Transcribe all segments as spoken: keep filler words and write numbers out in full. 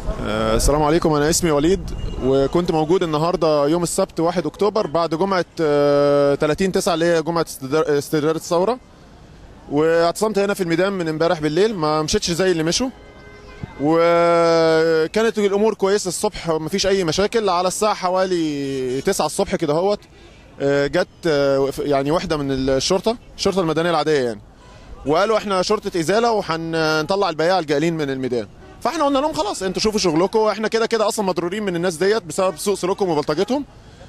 آه، السلام عليكم. انا اسمي وليد، وكنت موجود النهارده يوم السبت واحد اكتوبر بعد جمعه آه، ثلاثين تسعة اللي هي جمعه استدار- استدارة الثوره، واعتصمت هنا في الميدان من امبارح بالليل. ما مشيتش زي اللي مشوا، وكانت الامور كويسه الصبح، مفيش اي مشاكل. على الساعه حوالي تسعة الصبح كده هوت آه، جت آه، يعني وحده من الشرطه الشرطه المدنيه العاديه يعني، وقالوا احنا شرطه ازاله وهنطلع البياع الجائلين من الميدان. فاحنا قلنا لهم خلاص انتوا شوفوا شغلكم، احنا كده كده اصلا مضرورين من الناس ديت بسبب سوء سلوكهم وبلطجتهم.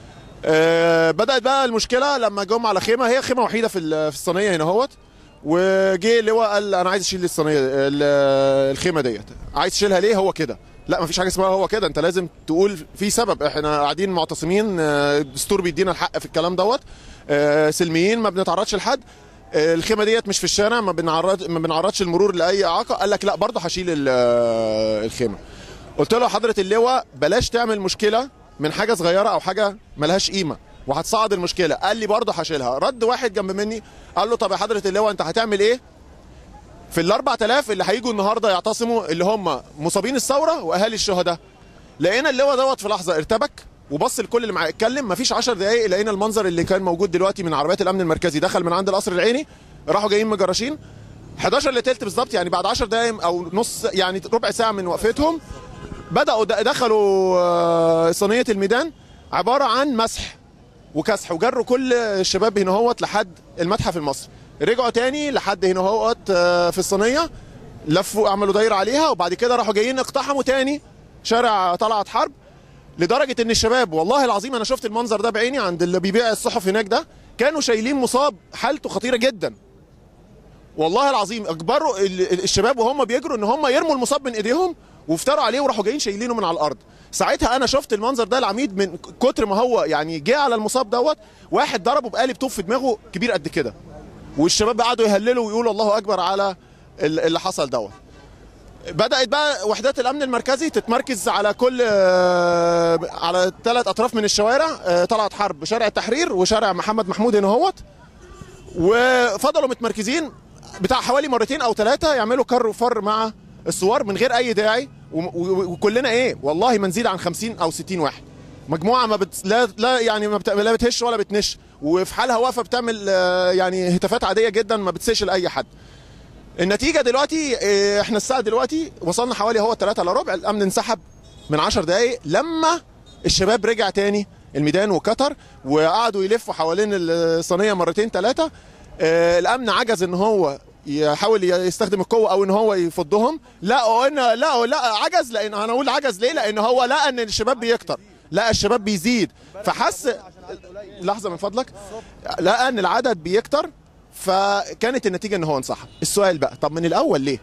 آه بدات بقى المشكله لما جم على خيمه، هي خيمه وحيده في ال- في الصينيه هنا اهوت، وجه اللواء قال انا عايز اشيل الصينيه ال- الخيمه ديت. عايز تشيلها ليه؟ هو كده. لا مفيش حاجه اسمها هو كده، انت لازم تقول في سبب. احنا قاعدين معتصمين، آه، الدستور بيدينا الحق في الكلام دوت، آه، سلميين ما بنتعرضش لحد. آه، الخيمه ديت مش في الشارع، ما بنعرض ما بنعرضش المرور لاي اعاقه. قال لك لا برضه هشيل ال- آه، الخيمه. قلت له حضره اللواء بلاش تعمل مشكله من حاجه صغيره او حاجه ملهاش قيمه وهتصعد المشكله. قال لي برضه هشيلها. رد واحد جنب مني قال له طب يا حضره اللواء انت هتعمل ايه في ال أربعة آلاف اللي هيجوا النهارده يعتصموا، اللي هم مصابين الثوره واهالي الشهداء؟ لقينا اللواء دوت في لحظه ارتبك وبص لكل اللي معاه اتكلم. مفيش عشر دقائق لقينا المنظر اللي كان موجود دلوقتي من عربيات الامن المركزي دخل من عند القصر العيني، راحوا جايين مجرشين حداشر الا تلت بالظبط، يعني بعد عشر دقائق او نص يعني ربع ساعه من وقفتهم بداوا د- دخلوا آه، صينيه الميدان عباره عن مسح وكسح، وجروا كل الشباب هنا هوت لحد المتحف المصري. رجعوا تاني لحد هنا هوت آه، في الصينيه، لفوا عملوا دايره عليها، وبعد كده راحوا جايين اقتحموا تاني شارع طلعت حرب. لدرجه ان الشباب والله العظيم انا شفت المنظر ده بعيني عند اللي بيبيع الصحف هناك ده، كانوا شايلين مصاب حالته خطيره جدا. والله العظيم اجبروا ال- ال- الشباب وهم بيجروا ان هم يرموا المصاب من ايديهم، وافتروا عليه وراحوا جايين شايلينه من على الارض. ساعتها انا شفت المنظر ده، العميد من كتر ما هو يعني جه على المصاب دوت، واحد ضربه بقالب طوب في دماغه كبير قد كده، والشباب قعدوا يهللوا ويقولوا الله اكبر على ال- اللي حصل دوت. بدأت بقى وحدات الأمن المركزي تتمركز على كل آه، على ثلاث أطراف من الشوارع، آه، طلعت حرب، شارع التحرير، وشارع محمد محمود هنا هوت. وفضلوا متمركزين بتاع حوالي مرتين أو ثلاثة يعملوا كر وفر مع الثوار من غير أي داعي، و- و- وكلنا إيه والله ما نزيد عن خمسين أو ستين واحد. مجموعة ما بت... لا لا يعني ما بت... لا بتهش ولا بتنش، وفي حالها واقفة بتعمل آه، يعني هتافات عادية جدا ما بتسيش لأي حد. النتيجه دلوقتي إيه، احنا الساعه دلوقتي وصلنا حوالي هو ثلاثة الا ربع، الامن انسحب من عشر دقائق لما الشباب رجع تاني الميدان وكتر وقعدوا يلفوا حوالين الصينيه مرتين ثلاثه. الامن عجز ان هو يحاول يستخدم القوه او ان هو يفضهم. لا قلنا لا لا عجز، لان انا اقول عجز ليه؟ لان هو لقى ان الشباب بيكتر، لقى الشباب بيزيد فحس. لحظه من فضلك. لقى ان العدد بيكتر، فكانت النتيجه ان هو انسحب. السؤال بقى طب من الاول ليه؟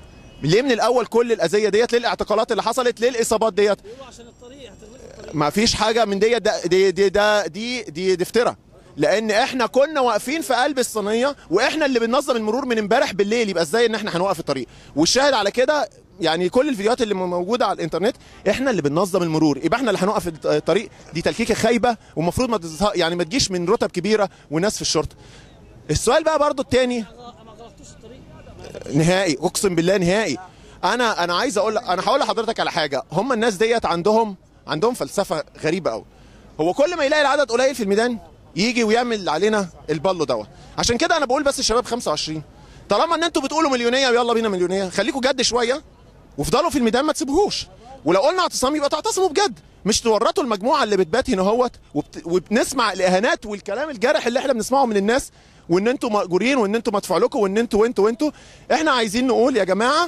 ليه من الاول كل الاذيه ديت؟ ليه الاعتقالات اللي حصلت؟ ليه الاصابات ديت؟ عشان الطريق الطريق. ما فيش حاجه من ديت، ده- دي دي ده دي دي, دي افتراء. لان احنا كنا واقفين في قلب الصينيه، واحنا اللي بننظم المرور من امبارح بالليل، يبقى ازاي ان احنا هنوقف الطريق؟ والشاهد على كده يعني كل الفيديوهات اللي موجوده على الانترنت، احنا اللي بننظم المرور، يبقى احنا اللي هنوقف الطريق. دي تلكيكه خايبه، ومفروض ما تظهر- يعني ما تجيش من رتب كبيره وناس في الشرطه. السؤال بقى برضو التاني ما غلطتوش الطريق. نهائي، اقسم بالله نهائي. انا انا عايز اقول انا هقول لحضرتك على حاجه. هم الناس ديت عندهم عندهم فلسفه غريبه قوي. هو كل ما يلاقي العدد قليل في الميدان يجي ويعمل علينا البلو دوت. عشان كده انا بقول بس الشباب خمسة وعشرين، طالما ان انتوا بتقولوا مليونيه ويلا بينا مليونيه، خليكوا جد شويه وافضلوا في الميدان ما تسيبوهوش. ولو قلنا اعتصام يبقى تعتصموا بجد، مش تورطوا المجموعه اللي بتبات هنا اهوت وبت... وبنسمع الاهانات والكلام الجارح اللي احنا بنسمعه من الناس، وان انتوا مأجورين وان انتوا مدفوع لكم وان انتوا وانتوا وانتوا. احنا عايزين نقول يا جماعه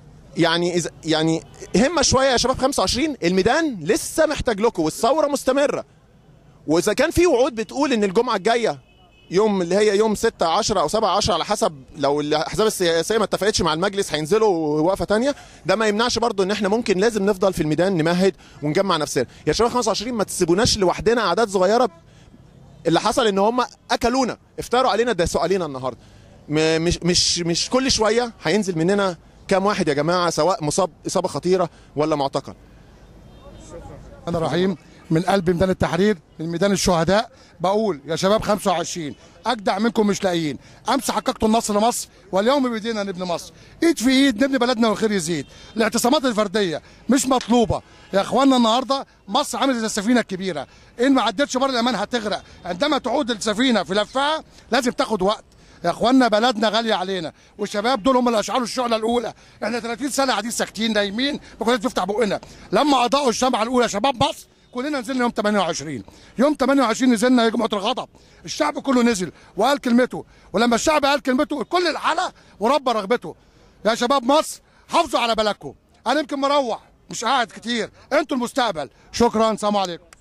يعني إذا يعني همه شويه يا شباب خمسة وعشرين، الميدان لسه محتاج لكم والثوره مستمره. واذا كان في وعود بتقول ان الجمعه الجايه يوم اللي هي يوم ستة عشرة او سبعة عشرة على حسب لو الاحزاب السياسيه ما اتفقتش مع المجلس هينزلوا وقفه ثانيه، ده ما يمنعش برضو ان احنا ممكن لازم نفضل في الميدان نمهد ونجمع نفسنا. يا شباب خمسة وعشرين ما تسيبوناش لوحدنا اعداد صغيره. اللي حصل ان هم اكلونا، افتروا علينا، داسوا علينا النهارده. م- مش مش مش كل شويه هينزل مننا كام واحد يا جماعه، سواء مصاب اصابه خطيره ولا معتقل. انا رحيم من قلب ميدان التحرير، من ميدان الشهداء. بقول يا شباب خمسة وعشرين اجدع منكم مش لاقيين، امس حققتوا النصر لمصر واليوم بايدينا نبني مصر، ايد في ايد نبني بلدنا والخير يزيد. الاعتصامات الفرديه مش مطلوبه يا اخوانا. النهارده مصر عامله زي السفينه الكبيره، ان ما عدتش بر الامان هتغرق. عندما تعود السفينه في لفها لازم تاخد وقت يا اخوانا. بلدنا غاليه علينا، والشباب دول هم اللي اشعلوا الشعله الاولى. احنا ثلاثين سنه قاعدين ساكتين نايمين ما كناش بنفتح بقنا. لما اضاءوا الشمعه الاولى شباب مصر كلنا نزلنا يوم ثمانية وعشرين. يوم ثمانية وعشرين نزلنا جمعه الغضب، الشعب كله نزل وقال كلمته، ولما الشعب قال كلمته الكل الحلق وربى رغبته. يا شباب مصر حافظوا على بلدكم. انا يمكن مروح مش قاعد كتير، انتوا المستقبل. شكرا، سلام عليكم.